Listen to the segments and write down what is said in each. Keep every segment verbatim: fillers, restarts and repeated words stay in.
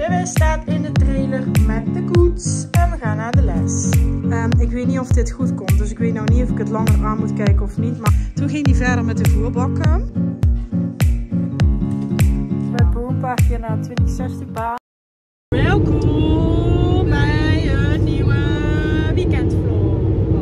Bebe staat in de trailer met de koets en we gaan naar de les. Um, ik weet niet of dit goed komt, dus ik weet nou niet of ik het langer aan moet kijken of niet. Maar toen ging hij verder met de voerbakken. Bij Boomparkje naar twintig zestig baan. Welkom bij een nieuwe weekendvlog.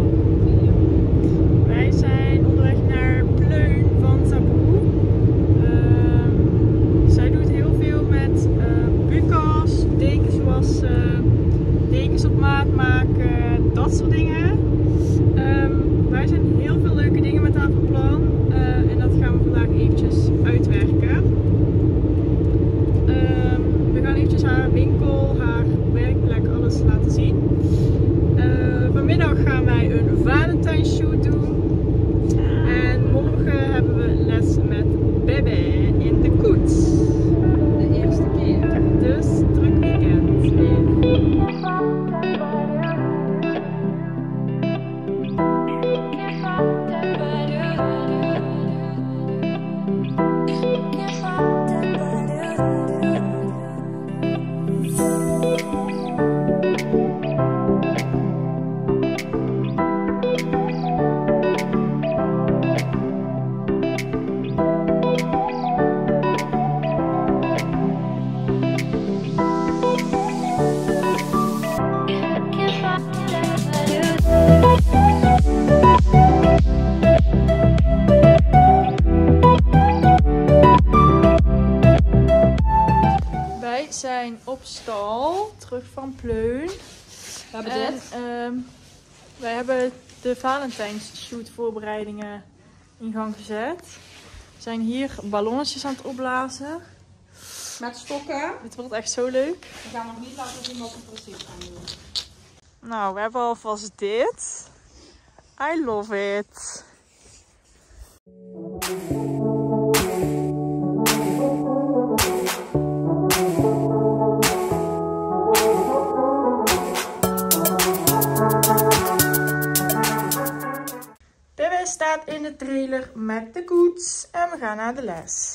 Wij zijn onderweg naar Pleun van Saboe. Uh, zij doet heel veel met uh, bukas, dekens wassen, dekens op maat maken, dat soort dingen. Um, wij zijn heel veel leuke dingen met haar van plan uh, en dat gaan we vandaag eventjes uitwerken. Um, we gaan eventjes haar winkel, haar werkplek, alles laten zien. Uh, vanmiddag gaan wij een Valentijnsshoot doen. En morgen hebben we les met Bebe in de koets. De eerste keer. Dus druk weekend weer. Zijn op stal, terug van Pleun. We hebben en, dit. Um, wij hebben de Valentijnsshoot voorbereidingen in gang gezet. We zijn hier ballonnetjes aan het opblazen. Met stokken. Dit wordt echt zo leuk. We gaan nog niet laten zien wat we precies gaan doen. Nou, we hebben alvast dit. I love it. Bebe staat in de trailer met de koets en we gaan naar de les.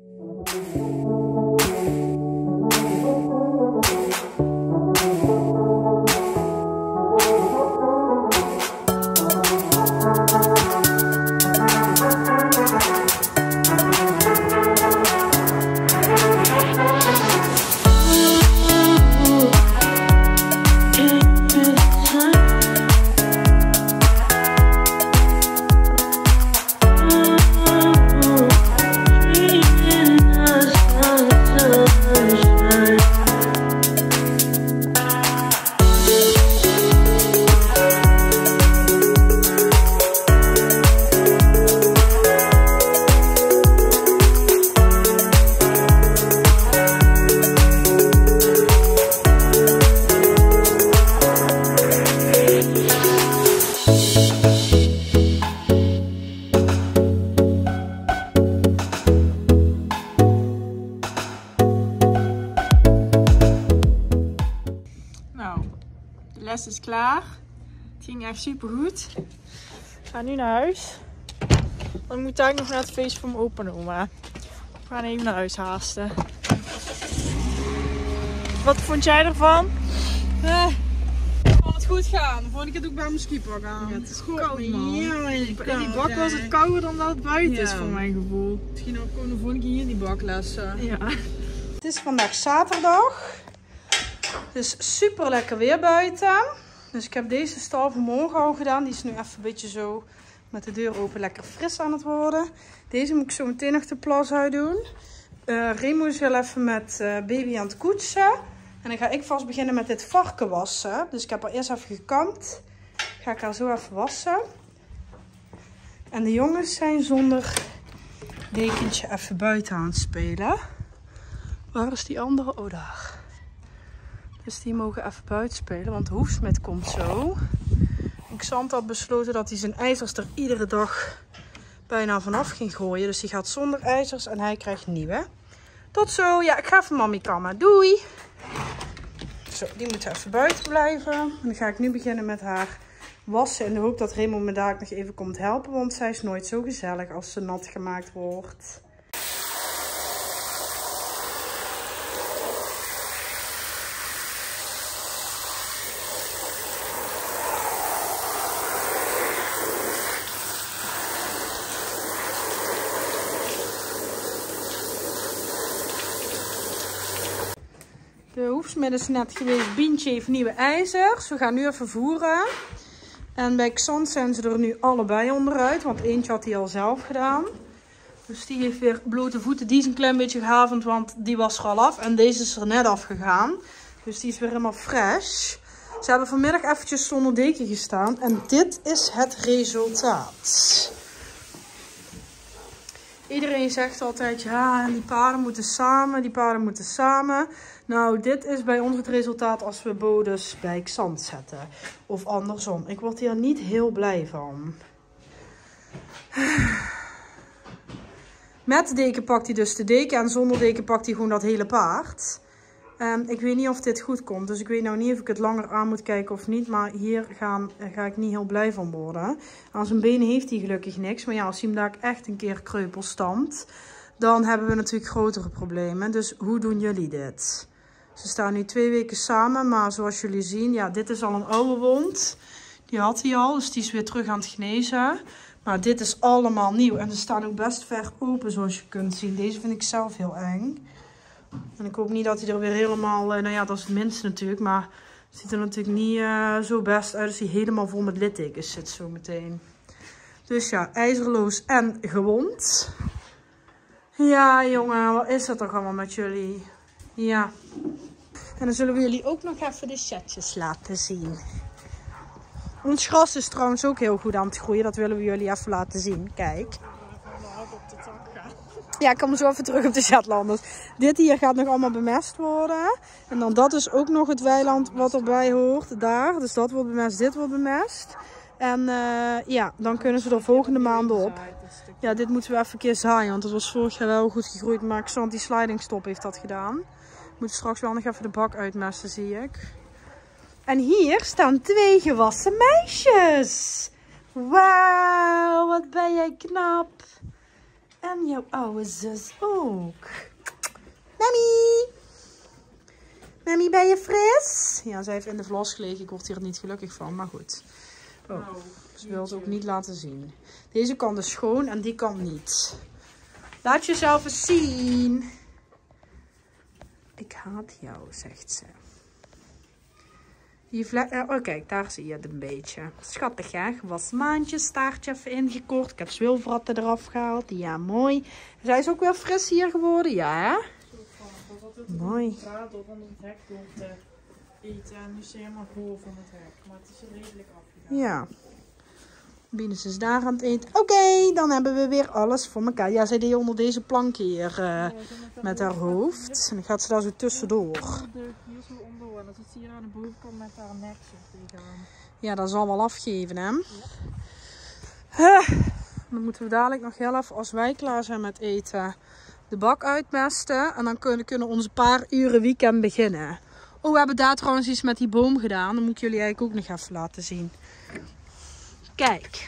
De les is klaar. Het ging echt super goed. We gaan nu naar huis. Dan moet ik nog naar het feest van mijn opa en oma. We gaan even naar huis haasten. Wat vond jij ervan? Eh, kan het goed gaan. De volgende keer doe ik bij mijn skipak aan. Ja, het is God, koud, man. Ja, in In die bak was het kouder dan dat het buiten is, Ja. voor mijn gevoel. Misschien ook gewoon de volgende keer hier in die baklessen. Ja. Het is vandaag zaterdag. Het is super lekker weer buiten. Dus ik heb deze stal vanmorgen al gedaan. Die is nu even een beetje zo met de deur open lekker fris aan het worden. Deze moet ik zo meteen nog de plas uit doen. Uh, Remo is wel even met uh, baby aan het koetsen. En dan ga ik vast beginnen met dit varken wassen. Dus ik heb haar eerst even gekamd. Ga ik haar zo even wassen. En de jongens zijn zonder dekentje even buiten aan het spelen. Waar is die andere? Oh, daar. Dus die mogen even buiten spelen, want de hoefsmid komt zo. En Xant had besloten dat hij zijn ijzers er iedere dag bijna vanaf ging gooien. Dus die gaat zonder ijzers en hij krijgt nieuwe. Tot zo. Ja, ik ga even mami kammen. Doei! Zo, die moet even buiten blijven. En dan ga ik nu beginnen met haar wassen. In de hoop dat Remo me daar nog even komt helpen. Want zij is nooit zo gezellig als ze nat gemaakt wordt. De hoefsmid is net geweest. Bientje heeft nieuwe ijzers. We gaan nu even voeren. En bij Xant zijn ze er nu allebei onderuit. Want eentje had hij al zelf gedaan. Dus die heeft weer blote voeten. Die is een klein beetje gehavend, want die was er al af. En deze is er net afgegaan. Dus die is weer helemaal fresh. Ze hebben vanmiddag eventjes zonder deken gestaan. En dit is het resultaat. Iedereen zegt altijd, ja, die paarden moeten samen, die paarden moeten samen. Nou, dit is bij ons het resultaat als we bodes bij Xant zetten. Of andersom. Ik word hier niet heel blij van. Met de deken pakt hij dus de deken en zonder deken pakt hij gewoon dat hele paard. Um, ik weet niet of dit goed komt, dus ik weet nou niet of ik het langer aan moet kijken of niet. Maar hier gaan, ga ik niet heel blij van worden. Aan zijn benen heeft hij gelukkig niks. Maar ja, als hij hem daar echt een keer kreupel stampt, dan hebben we natuurlijk grotere problemen. Dus hoe doen jullie dit? Ze staan nu twee weken samen, maar zoals jullie zien, ja, dit is al een oude wond. Die had hij al, dus die is weer terug aan het genezen. Maar dit is allemaal nieuw en ze staan ook best ver open, zoals je kunt zien. Deze vind ik zelf heel eng. En ik hoop niet dat hij er weer helemaal, nou ja, dat is het minste natuurlijk, maar het ziet er natuurlijk niet uh, zo best uit als hij helemaal vol met littekens zit zo meteen. Dus ja, ijzerloos en gewond. Ja, jongen, wat is dat toch allemaal met jullie? Ja. En dan zullen we jullie ook nog even de chatjes laten zien. Ons gras is trouwens ook heel goed aan het groeien, dat willen we jullie even laten zien. Kijk. Ja, ik kom zo even terug op de Shetlanders. Dit hier gaat nog allemaal bemest worden. En dan dat is ook nog het weiland wat erbij hoort. Daar. Dus dat wordt bemest, dit wordt bemest. En uh, ja, dan kunnen ze er volgende maanden op. Ja, dit moeten we even een keer zaaien. Want het was vorig jaar wel goed gegroeid. Maar Xant die slidingstop heeft dat gedaan. We moeten straks wel nog even de bak uitmesten, zie ik. En hier staan twee gewassen meisjes. Wauw, wat ben jij knap. En jouw oude zus ook. Mami. Mami, ben je fris? Ja, zij heeft in de vlas gelegen. Ik word hier niet gelukkig van, maar goed. Oh, ze wil het ook niet laten zien. Deze kant is schoon en die kant niet. Laat jezelf eens zien. Ik haat jou, zegt ze. Oh, kijk, daar zie je het een beetje. Schattig, hè? Gewassen maandje, staartje even ingekort. Ik heb zwilverratten eraf gehaald. Ja, mooi. Zij is ook weer fris hier geworden, ja, hè? Mooi. Ik heb van het hek door te eten en nu is ze helemaal vol van het hek. Maar het is er redelijk afgedaan. Ja. Bienus is daar aan het eten. Oké, okay, dan hebben we weer alles voor elkaar. Ja, zij deed onder deze plank hier uh, ja, met haar hoofd. En dan gaat ze daar zo tussendoor. Hier zo onderdoor. En dan zit ze hier aan de bovenkant met haar nek zo tegenaan. Ja, dat zal wel afgeven, hè? Ja. Uh, dan moeten we dadelijk nog heel even, als wij klaar zijn met eten, de bak uitmesten. En dan kunnen, kunnen onze paar uren weekend beginnen. Oh, we hebben daar trouwens iets met die boom gedaan. Dat moet ik jullie eigenlijk ook nog even laten zien. Kijk,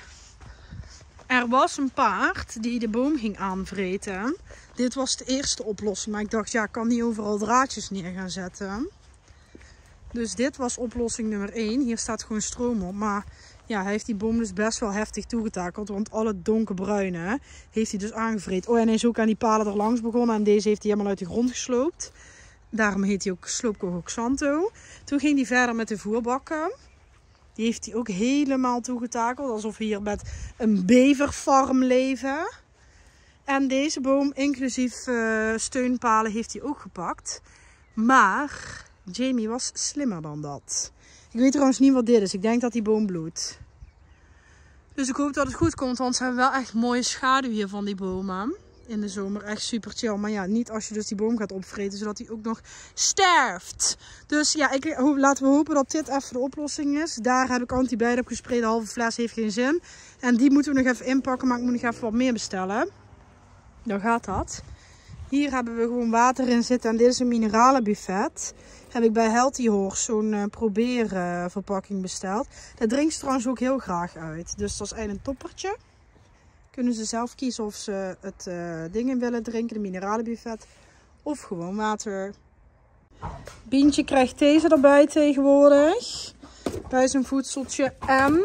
er was een paard die de boom ging aanvreten. Dit was de eerste oplossing, maar ik dacht, ja, ik kan niet overal draadjes neer gaan zetten. Dus dit was oplossing nummer één. Hier staat gewoon stroom op, maar ja, hij heeft die boom dus best wel heftig toegetakeld. Want alle donkerbruine heeft hij dus aangevreten. Oh, en hij is ook aan die palen er langs begonnen en deze heeft hij helemaal uit de grond gesloopt. Daarom heet hij ook sloopkogel Xanto. Toen ging hij verder met de voerbakken. Die heeft hij ook helemaal toegetakeld. Alsof we hier met een beverfarm leven. En deze boom, inclusief uh, steunpalen, heeft hij ook gepakt. Maar Jamie was slimmer dan dat. Ik weet trouwens niet wat dit is. Ik denk dat die boom bloedt. Dus ik hoop dat het goed komt. Want ze hebben wel echt mooie schaduw hier van die bomen. In de zomer echt super chill. Maar ja, niet als je dus die boom gaat opvreten. Zodat hij ook nog sterft. Dus ja, ik, laten we hopen dat dit even de oplossing is. Daar heb ik antibiotica op gespreid. De halve fles heeft geen zin. En die moeten we nog even inpakken. Maar ik moet nog even wat meer bestellen. Dan gaat dat. Hier hebben we gewoon water in zitten. En dit is een mineralenbuffet. Heb ik bij Healthy Horse zo'n uh, probeerverpakking uh, besteld. Daar drinkt ze trouwens ook heel graag uit. Dus dat is eigenlijk een toppertje. Kunnen ze zelf kiezen of ze het uh, ding in willen drinken, de mineralenbuffet, of gewoon water. Bientje krijgt deze erbij tegenwoordig, bij zijn voedseltje. En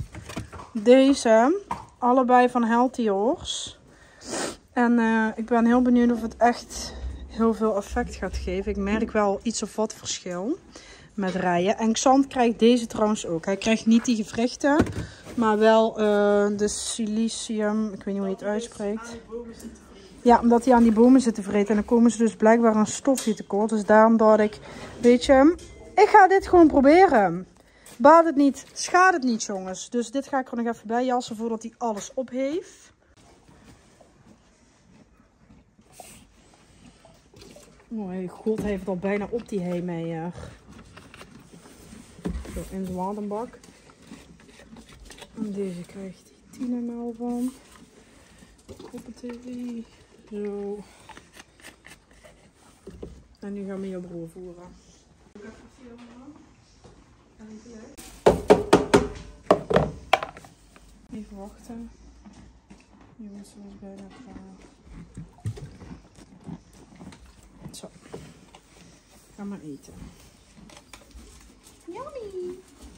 deze, allebei van Healthy Horse. En uh, ik ben heel benieuwd of het echt heel veel effect gaat geven. Ik merk wel iets of wat verschil met rijden. En Xant krijgt deze trouwens ook. Hij krijgt niet die gewrichten, maar wel uh, de silicium. Ik weet niet hoe je het uitspreekt. Ja, omdat hij aan die bomen zit te vreten. En dan komen ze dus blijkbaar aan stofje tekort. Dus daarom dacht ik, weet je, ik ga dit gewoon proberen. Baat het niet, schaadt het niet, jongens. Dus dit ga ik er nog even bij jassen voordat hij alles op heeft. Oh, hey, god, hij heeft al bijna op die heemeier. Zo, in zijn waterbak. En deze krijgt hij tien milliliter van. Hoppatee. Zo. En nu gaan we hier broer voeren. Even wachten. Jongens, ze is bijna klaar. Zo. Ga maar eten. Yummy!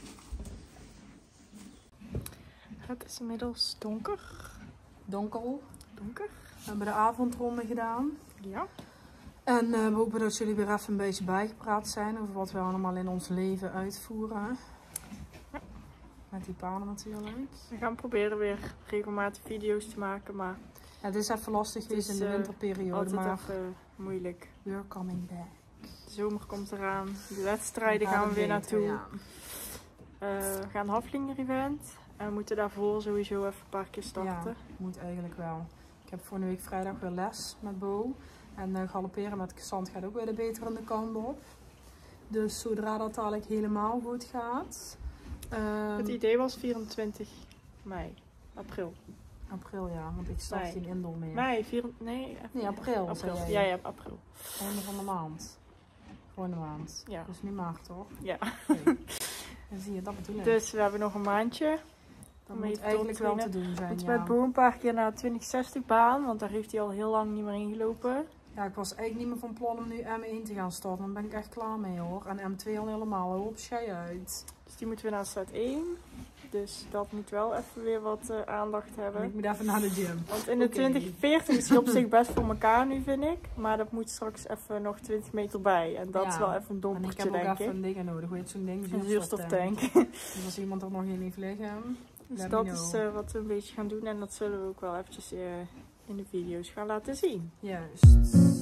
Het is inmiddels donker. Donker. Donker. We hebben de avondronde gedaan. Ja. En uh, we hopen dat jullie weer even een beetje bijgepraat zijn over wat we allemaal in ons leven uitvoeren. Ja. Met die panen natuurlijk. We gaan proberen weer regelmatig video's te maken, maar Ja, het is even lastig geweest in de uh, winterperiode, altijd maar even moeilijk. we're coming back. De zomer komt eraan. De wedstrijden Dan gaan we weer beter, naartoe. ja. Uh, we gaan een Haflinger event. En we moeten daarvoor sowieso even een paar keer starten. Ja, moet eigenlijk wel. Ik heb volgende week vrijdag weer les met Bo. En uh, galopperen met Xant gaat ook weer de beterende kant op. Dus zodra dat dadelijk helemaal goed gaat. Uh, Het idee was vierentwintig mei. April. April, ja, want ik start Mei. geen indoor meer. Mei, vier, nee, even, Nee, april, zei jij. Ja, ja, april. Einde van de maand. Gewoon een maand. Ja. Dus nu maart, toch? Ja. Okay. Dan zie je, dat bedoel ik. Dus we hebben nog een maandje. dat om moet even eigenlijk te wel te trainen. doen zijn, Moeten ja. met Bo een paar keer naar de twintig zestig baan, want daar heeft hij al heel lang niet meer ingelopen. Ja, ik was eigenlijk niet meer van plan om nu M één te gaan starten. Daar ben ik echt klaar mee, hoor. En M twee al helemaal. Hoop schei uit. Dus die moeten we naar start één. Dus dat moet wel even weer wat uh, aandacht hebben. En ik moet even naar de gym. Want in de Okay. twintig veertig is hij op zich best voor elkaar nu, vind ik. Maar dat moet straks even nog twintig meter bij. En dat Ja. is wel even een En ik dompertje, heb ook denk even ik. een ding nodig. Hoe heet zo'n ding? Een zuurstoftank. Dus als iemand er nog in heeft liggen, Dus let dat me is know. uh, wat we een beetje gaan doen. En dat zullen we ook wel eventjes uh, in de video's gaan laten zien. Juist.